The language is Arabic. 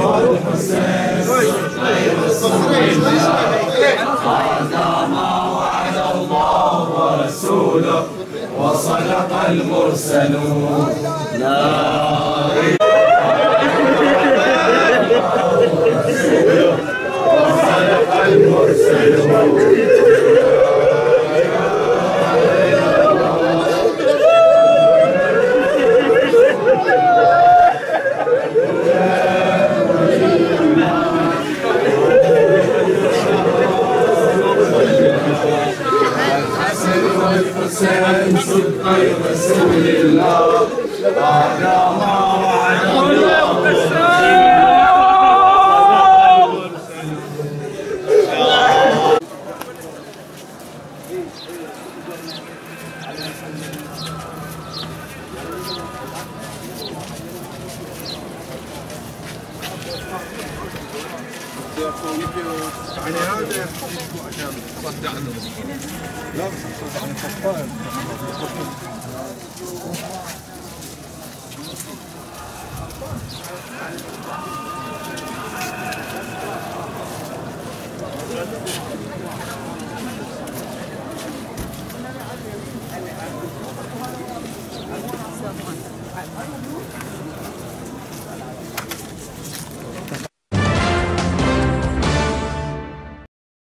والحسين غير الصبر هذا ما وعد الله ورسوله وصدق المرسلون. لا وصدق المرسلون. الحسين صدق رسول الله هذا ما وعد الله. يعني هذا عشان صدقنا. لا بس